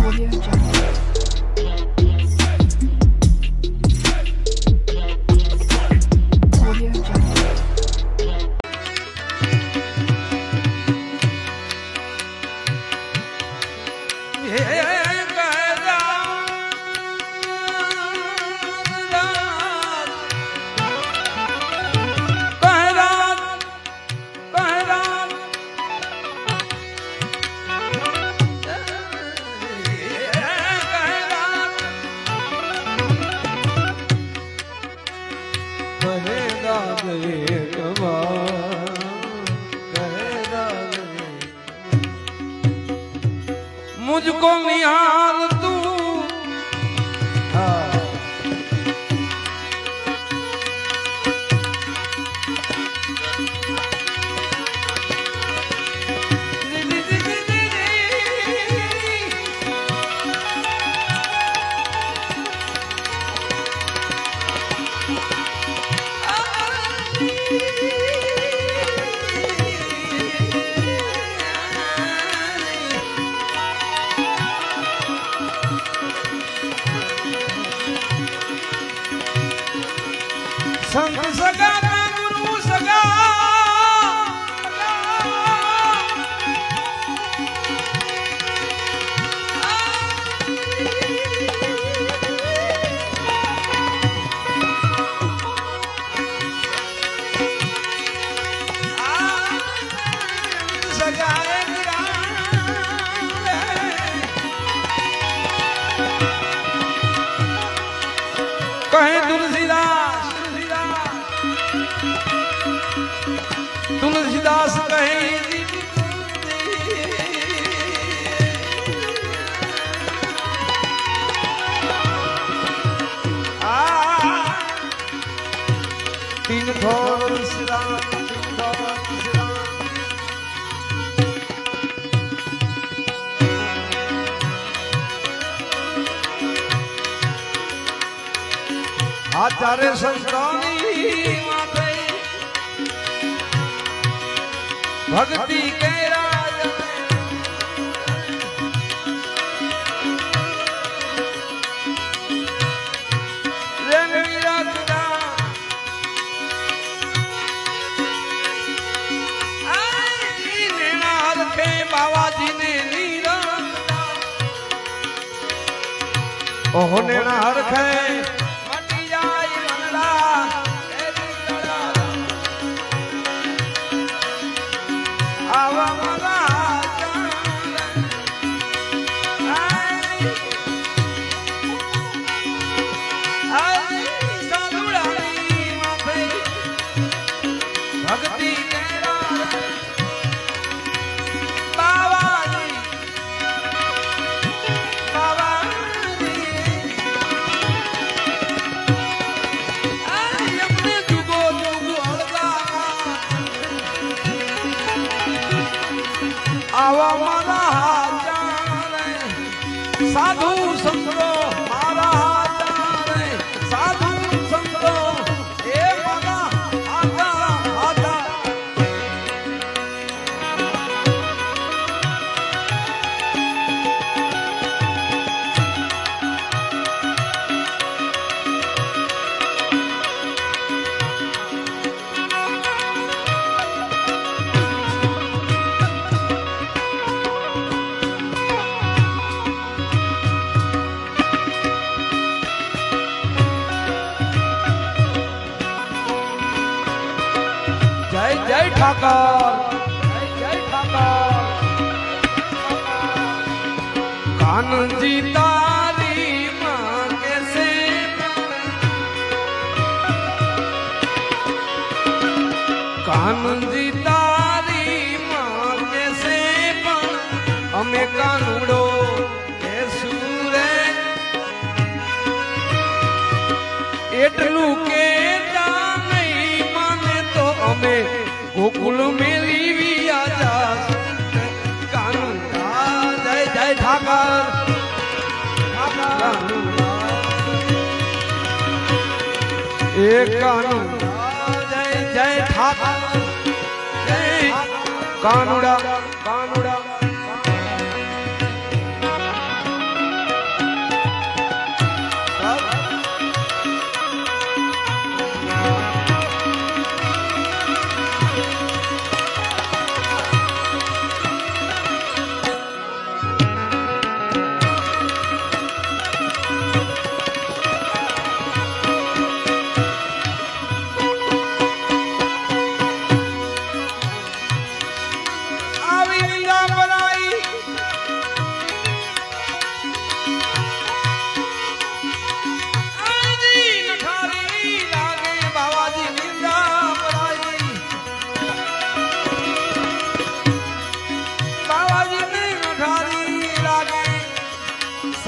मुझको निहार तू संत सगा का गुरु सगा कहे तुलसीदास तुलसीदास कहे तीन थोर सिराम तीन थोर सिराम आचार्य संतानी भक्ति के राज बाबा जी ने नीरा ओह नेना हरखे आवा मारा साधु संतो मारा साधु संतो ए मारा आता आता जय जय ठाकर जय ठाकर कानन जी तारी माँ कैसे कानन जी तारी माँ कैसे हमें कानूड़ो सूरे एटलू के गोकुल मेरी भी आजा कानून जय जय ठाकर एक कानून जय जय ठाकर जय कानूड़ा कानूड़ा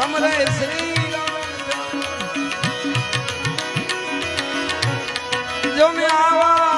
સમરે શ્રી જો મેં આવા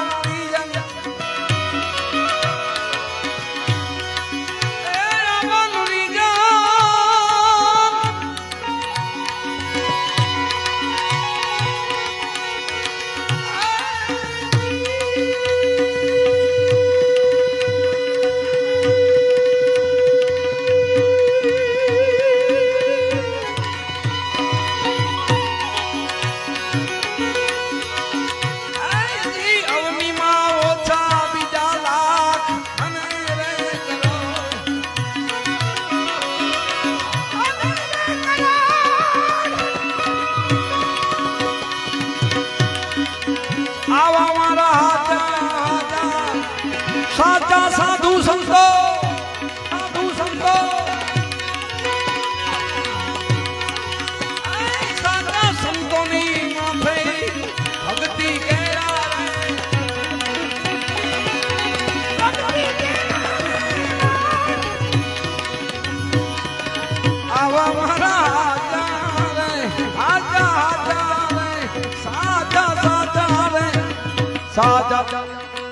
સાચા સાધુ સંતો સાચા સંતોની માથે ભક્તિ આવા મારા સાચા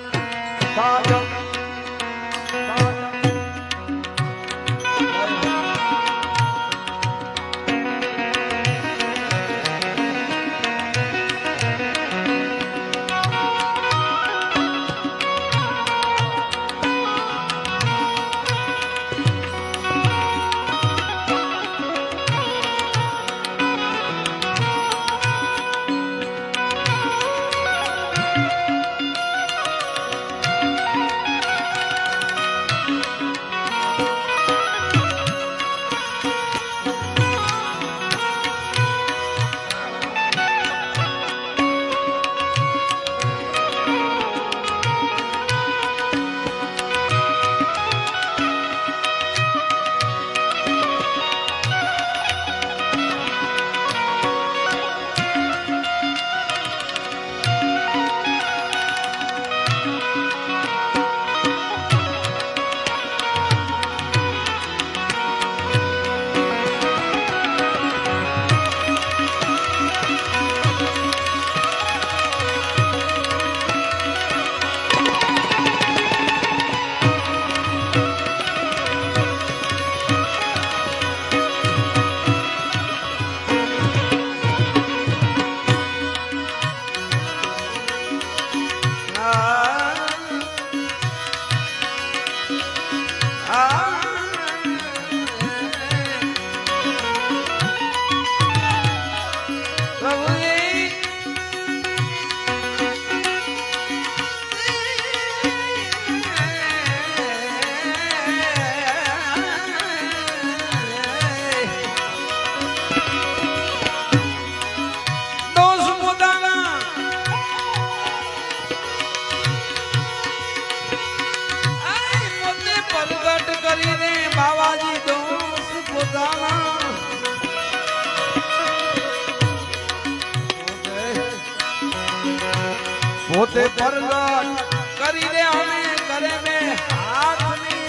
પોતે પ્રગટ કરી દે અમે કરે મે હાથ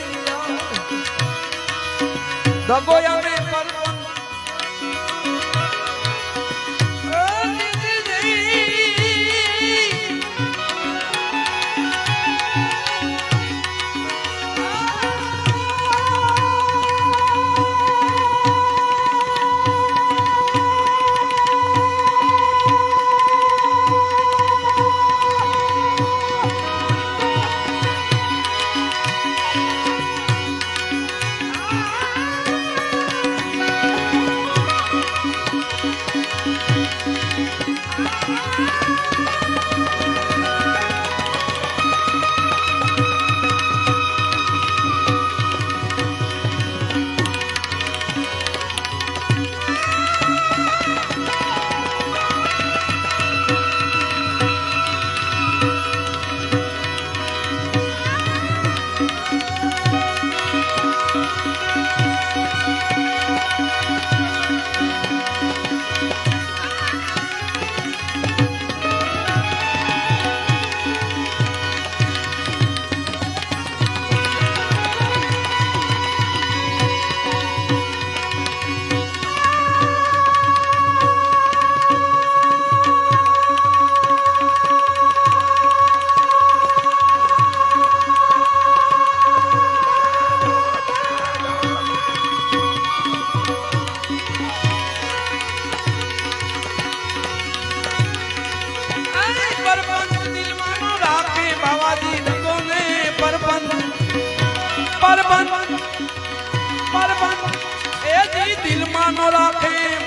ની દગો અમે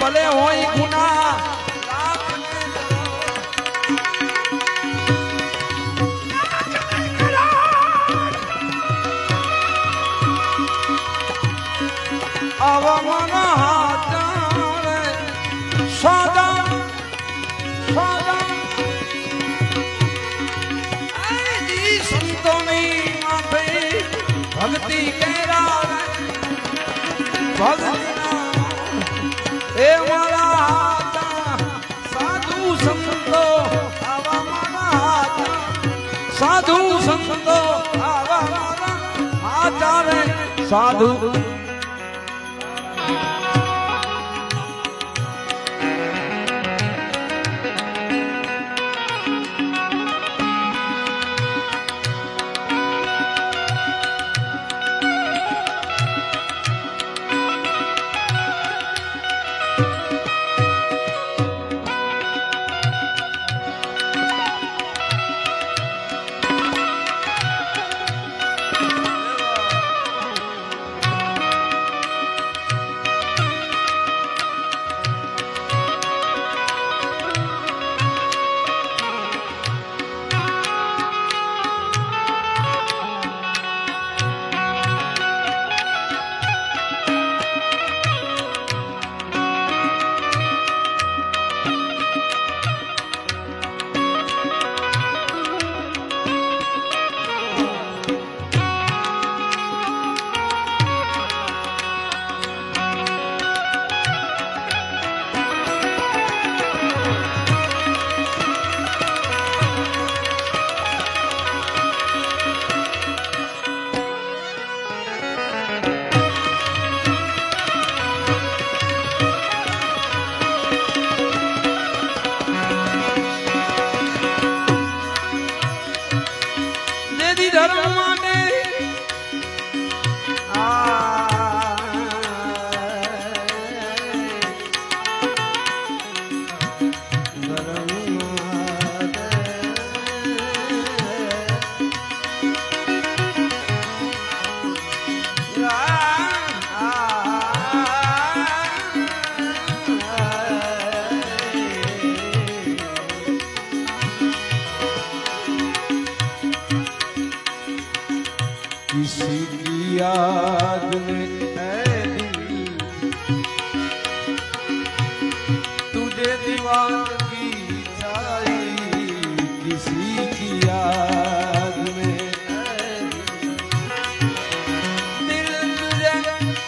ભલે હોય ગુના આવા મારા હાથ સાદા સાદા આજી સંતોની માથે ભક્તિ કેરા ભક્તિના એ મારા હાથ સાધુ સંતો આવા મારા હાથ સાધુ સંતો આવા મારા આચારે સાધુ किसी की याद में तुझे दीवानगी छाई किसी की याद में दिल तुझे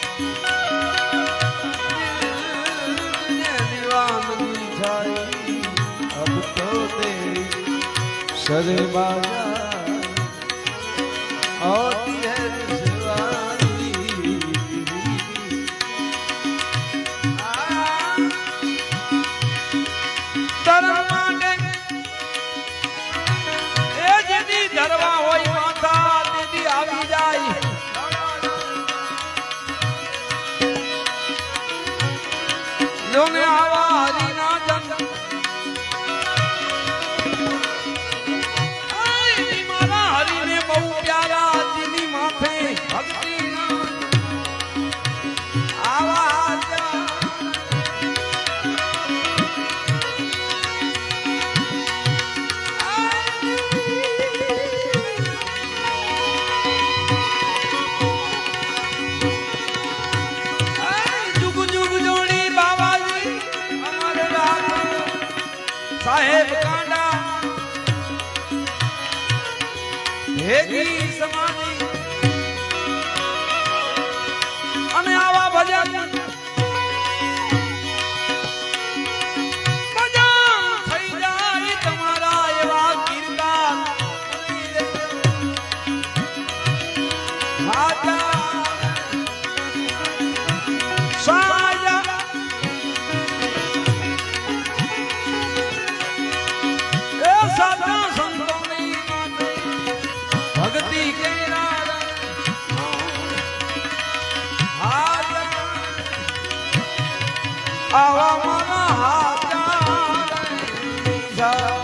दीवानगी छाई अब तो तेरी शर्माया और साहेब कांडा भेगी समाधि अने आवा भजन भजन થઈ જાય તમારા એવા કીર્તન હાજા સાજા साधा संतों भक्ति के आवा मना हाथ